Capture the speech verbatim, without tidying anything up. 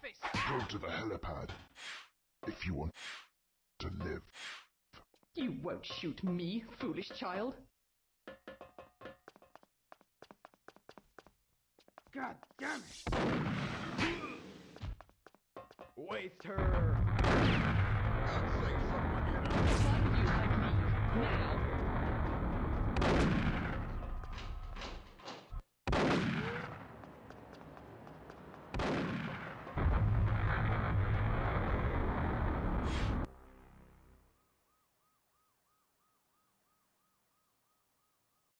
Go to the helipad if you want to live. You won't shoot me, foolish child. God damn it! Waste her! God save someone, you know. One you like me. Now